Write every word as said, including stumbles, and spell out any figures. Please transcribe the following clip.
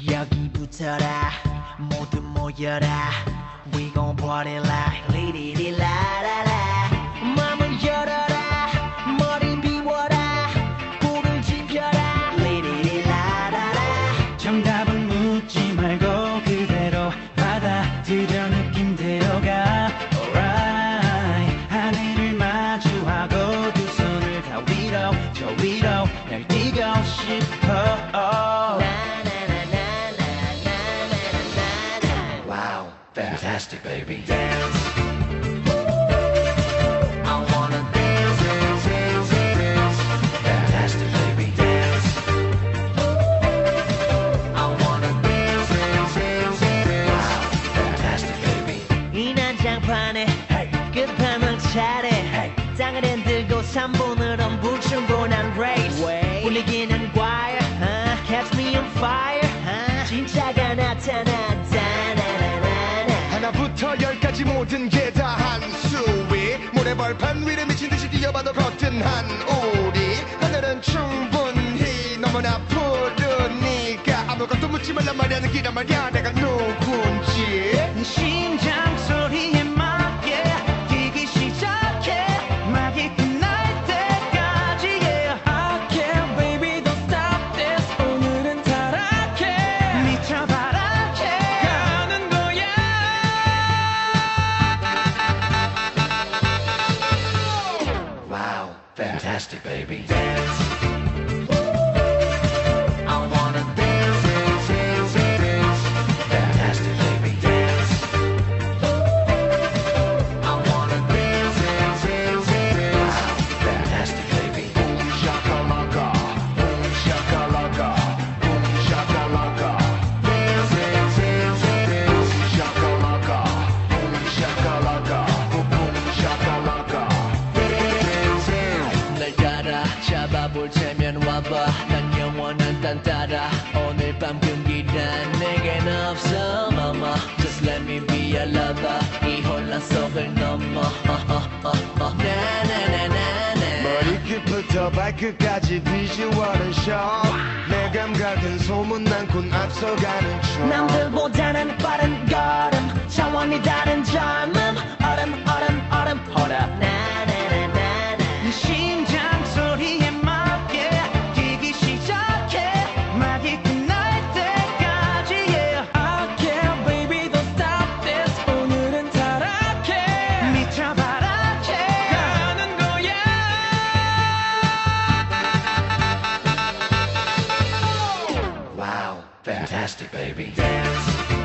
여기 붙어라 모두 모여라 We gon' party like 리리리라라라 맘을 열어라 머리 비워라 불을 지펴라 리리리라라라 정답은 묻지 말고 그대로 받아들여 느낌대로가 Alright 하늘을 마주하고 두 손을 다 위로 저 위로 날 뛰고 싶어 Wow, Fantastic baby dance. I wanna dance, dance, dance, dance. Fantastic baby Dance. I wanna dance, dance, dance, dance. Wow Fantastic baby 이 난장판에 Hey 끝판왕 차례 Hey 땅을 흔들고 삼 분으로 불충분한 race Way. 분위기는 과열 uh, Catch me on fire uh, 진짜가 나타났다 나나나나 하나부터 열까지 모든 게 다 한 수위 모래벌판 위를 미친 듯이 뛰어봐도 거뜬한 우리 하늘은 충분히 너무나 푸르니까 아무것도 묻지 말란 말이야 느끼란 말이야 내가 누군지 네 심장 소리에 맞게 뛰기 시작해 막이 끝날 때까지 yeah. I can't baby don't stop this 오늘은 타락해 미쳐 바라게 가는 거야 Wow Fantastic baby Dance. I wanna dance, dance, dance, dance. Fantastic baby Dance. I wanna dance, dance, dance, dance. Wow Fantastic baby Boom shakalaka Boom shakalaka Boom shakalaka Dance, dance, dance, dance. Boom shakalaka Boom shakalaka Boom shakalaka Dance, dance. 날 따라 잡아볼 테면 와봐 난 영원한 딴 따라 오늘 밤 금기란 내겐 없어 mama Just let me be your lover 이 혼란 속을 넘어 나나나나나 머리끝부터 발끝까지 비주얼은 쇼 내 감각은 소문난군 앞서가는 춤 남들보다는 빠른 걸음 차원이 다른 젊음 얼음 얼음 얼음 hold up 나나나나나 네 심장 소리에 맞게 뛰기 시작해 막이 끝날 때까지 yeah. I can't baby don't stop this 오늘은 타락해 미쳐 바라게 가는 거야 Wow Fantastic baby Dance